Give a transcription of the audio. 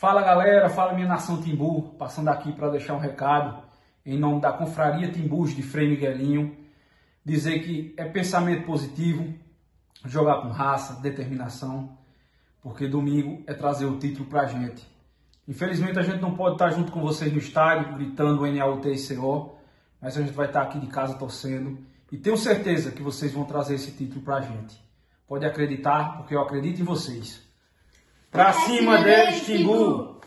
Fala galera, fala minha nação Timbu, passando aqui para deixar um recado em nome da Confraria Timbus de Frei Miguelinho, dizer que é pensamento positivo, jogar com raça, determinação, porque domingo é trazer o título pra gente. Infelizmente a gente não pode estar junto com vocês no estádio, gritando NAUTICO, mas a gente vai estar aqui de casa torcendo e tenho certeza que vocês vão trazer esse título pra gente. Pode acreditar, porque eu acredito em vocês. Pra cima deles, Timbu!